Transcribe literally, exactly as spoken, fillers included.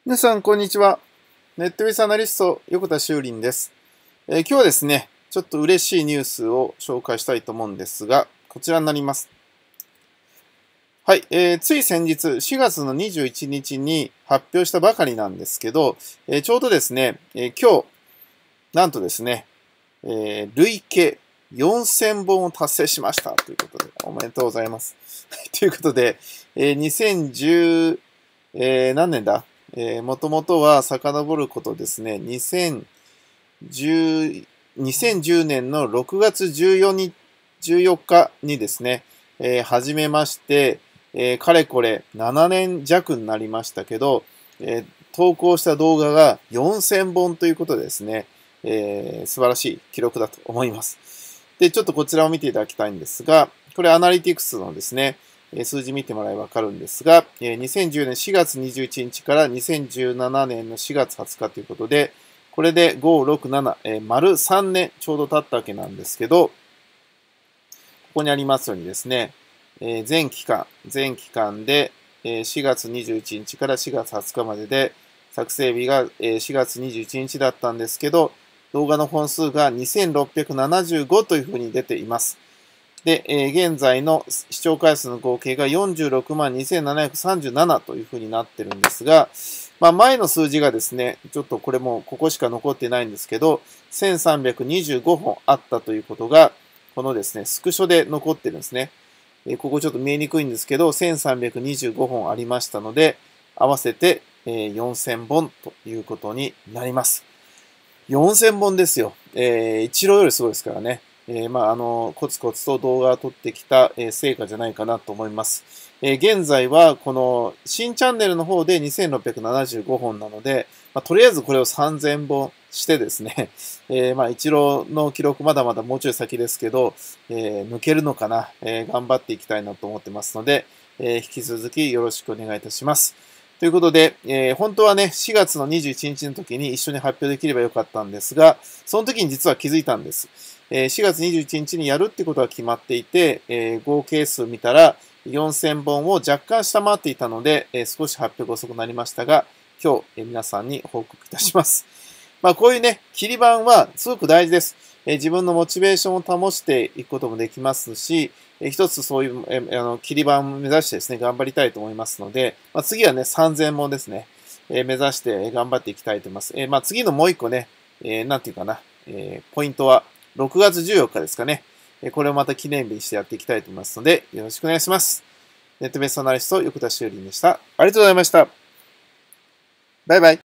皆さん、こんにちは。ネットベースアナリスト、横田修林です、えー。今日はですね、ちょっと嬉しいニュースを紹介したいと思うんですが、こちらになります。はい、えー、つい先日、しがつのにじゅういちにちに発表したばかりなんですけど、えー、ちょうどですね、えー、今日、なんとですね、えー、累計よんせんぼんを達成しましたということで、おめでとうございます。ということで、えー、にせんじゅう、えー、何年だえー、もともとは遡ることですね、にせんじゅう、にせんじゅうねんのろくがつじゅうよっかにですね、えー、始めまして、えー、かれこれななねんじゃくになりましたけど、えー、投稿した動画がよんせんぼんということでですね、えー、素晴らしい記録だと思います。で、ちょっとこちらを見ていただきたいんですが、これアナリティクスのですね、数字見てもらえばわかるんですが、にせんじゅうねんしがつにじゅういちにちからにせんじゅうななねんのしがつはつかということで、これでご、ろく、なな、丸さんねんちょうど経ったわけなんですけど、ここにありますようにですね、全期間、全期間でしがつにじゅういちにちからしがつはつかまでで、作成日がしがつにじゅういちにちだったんですけど、動画の本数がにせんろっぴゃくななじゅうごというふうに出ています。で、えー、現在の視聴回数の合計がよんじゅうろくまんにせんななひゃくさんじゅうななというふうになってるんですが、まあ、前の数字がですね、ちょっとこれもここしか残ってないんですけど、せんさんびゃくにじゅうごほんあったということが、このですね、スクショで残ってるんですね。えー、ここちょっと見えにくいんですけど、せんさんびゃくにじゅうごほんありましたので、合わせてよんせんぼんということになります。よんせんぼんですよ。えー、一郎よりすごいですからね。えー、まあ、あの、コツコツと動画を撮ってきた、えー、成果じゃないかなと思います。えー、現在は、この、新チャンネルの方でにせんろっぴゃくななじゅうごほんなので、まあ、とりあえずこれをさんぜんぼんしてですね、えー、まあ、一郎の記録まだまだもうちょい先ですけど、えー、抜けるのかな、えー、頑張っていきたいなと思ってますので、えー、引き続きよろしくお願いいたします。ということで、えー、本当はね、しがつのにじゅういちにちの時に一緒に発表できればよかったんですが、その時に実は気づいたんです。えー、しがつにじゅういちにちにやるってことは決まっていて、えー、合計数見たらよんせんぼんを若干下回っていたので、えー、少し発表が遅くなりましたが、今日、えー、皆さんに報告いたします。まあ、こういうね、切り板はすごく大事です。えー、自分のモチベーションを保していくこともできますし、えー、一つそういう、えー、あの切り板を目指してですね、頑張りたいと思いますので、まあ、次はね、さんぜんぼんですね、えー、目指して頑張っていきたいと思います。えー、まあ、次のもう一個ね、えー、なんていうかな、えー、ポイントはろくがつじゅうよっかですかね。えー、これをまた記念日にしてやっていきたいと思いますので、よろしくお願いします。ネットベースアナリスト、横田修林でした。ありがとうございました。バイバイ。